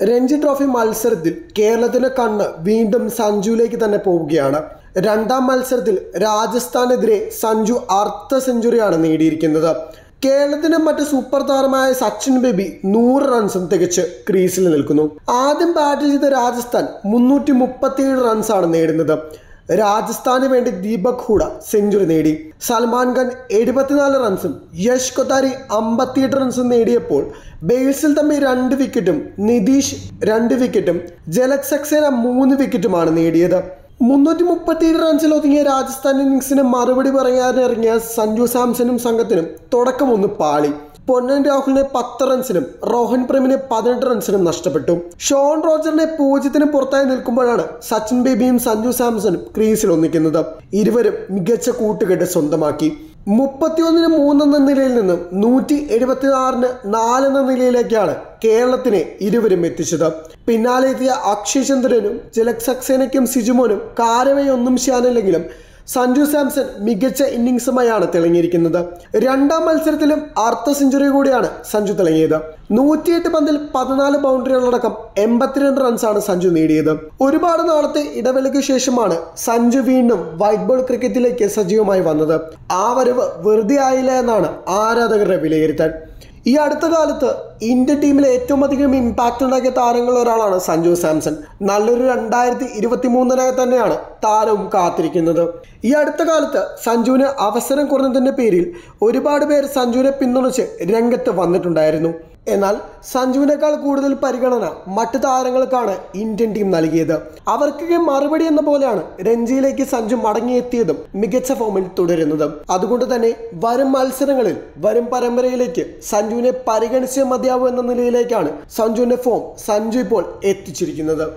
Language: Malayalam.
രഞ്ജി ട്രോഫി മത്സരത്തിൽ കേരളത്തിന്റെ കണ്ണ് വീണ്ടും സഞ്ജുവിലേക്ക് തന്നെ പോവുകയാണ്. രണ്ടാം മത്സരത്തിൽ രാജസ്ഥാനെതിരെ സഞ്ജു അർദ്ധ സെഞ്ചുറിയാണ് നേടിയിരിക്കുന്നത്. കേരളത്തിന്റെ മറ്റ് സൂപ്പർ താരമായ സച്ചിൻ ബേബി 100 റൺസും തികച്ച് ക്രീസിൽ നിൽക്കുന്നു. ആദ്യം ബാറ്റ് ചെയ്ത രാജസ്ഥാൻ 337 റൺസാണ് നേടുന്നത്. രാജസ്ഥാന് വേണ്ടി ദീപക് ഹൂഡ സെഞ്ചുറി നേടി. സൽമാൻ ഖാൻ 74 റൺസും യശ് കൊത്താരി 58 റൺസും നേടിയപ്പോൾ ബെയിൽസിൽ തമ്മിൽ 2 വിക്കറ്റും നിതീഷ് 2 വിക്കറ്റും ജലജ് സക്സേന 3 വിക്കറ്റുമാണ് നേടിയത്. 337 റൺസിൽ ഒതുങ്ങിയ രാജസ്ഥാൻ ഇന്നിംഗ്സിന് മറുപടി പറയാനിറങ്ങിയ സഞ്ജു സാംസണും സംഘത്തിനും തുടക്കമൊന്ന് പാളി. പൊന്നൻ രാഹുലിനെ 10 റൺസിനും റോഹൻ പ്രേമിനെ 18 റൺസിനും നഷ്ടപ്പെട്ടു. ഷോൺ റോജറിനെ 0-ന് പുറത്തായി നിൽക്കുമ്പോഴാണ് സച്ചിൻ ബേബിയും സഞ്ജു സാംസണും ക്രീസിൽ ഒന്നിക്കുന്നത്. ഇരുവരും മികച്ച കൂട്ടുകെട്ട് സ്വന്തമാക്കി. 31-3 എന്ന നിലയിൽ നിന്നും 176-ന് 4 എന്ന നിലയിലേക്കാണ് കേരളത്തിനെ ഇരുവരും എത്തിച്ചത്. പിന്നാലെ എത്തിയ അക്ഷയ് ചന്ദ്രനും ജലജ് സക്സേനയ്ക്കും സിജുമോനും കാര്യമായി ഒന്നും ചെയ്യാനില്ലെങ്കിലും സഞ്ജു സാംസൺ മികച്ച ഇന്നിംഗ്സുമായാണ് തിളങ്ങിയിരിക്കുന്നത്. രണ്ടാം മത്സരത്തിലും അർദ്ധ സെഞ്ചുറി കൂടിയാണ് സഞ്ജു തിളങ്ങിയത്. 108 പന്തിൽ 14 ബൗണ്ടറികളടക്കം 82 റൺസാണ് സഞ്ജു നേടിയത്. ഒരുപാട് നാളത്തെ ഇടവേളയ്ക്ക് ശേഷമാണ് സഞ്ജു വീണ്ടും വൈറ്റ് ബോൾ ക്രിക്കറ്റിലേക്ക് സജീവമായി വന്നത്. ആ വരവ് വെറുതെ ആയില്ല എന്നാണ് ആരാധകരുടെ വിലയിരുത്തൽ. ഈ അടുത്ത കാലത്ത് ഇന്ത്യൻ ടീമിൽ ഏറ്റവും അധികം ഇമ്പാക്റ്റ് ഉണ്ടാക്കിയ താരങ്ങളിൽ ഒരാളാണ് സഞ്ജു സാംസൺ. നല്ലൊരു 2023 തന്നെയാണ് താരവും കാത്തിരിക്കുന്നത്. ഈ അടുത്ത കാലത്ത് സഞ്ജുവിന് അവസരം കുറഞ്ഞതിൻ്റെ പേരിൽ ഒരുപാട് പേർ സഞ്ജുവിനെ പിന്തുണച്ച് രംഗത്ത് വന്നിട്ടുണ്ടായിരുന്നു. എന്നാൽ സഞ്ജുവിനേക്കാൾ കൂടുതൽ പരിഗണന മറ്റു താരങ്ങൾക്കാണ് ഇന്ത്യൻ ടീം നൽകിയത്. അവർക്ക് മറുപടി എന്ന പോലെയാണ് രഞ്ജിയിലേക്ക് സഞ്ജു മടങ്ങിയെത്തിയതും മികച്ച ഫോമിൽ തുടരുന്നതും. അതുകൊണ്ട് തന്നെ വരും മത്സരങ്ങളിൽ വരും പരമ്പരയിലേക്ക് സഞ്ജുവിനെ പരിഗണിച്ചേ മതിയാവൂ എന്ന നിലയിലേക്കാണ് സഞ്ജുവിൻ്റെ ഫോം സഞ്ജു ഇപ്പോൾ എത്തിച്ചിരിക്കുന്നത്.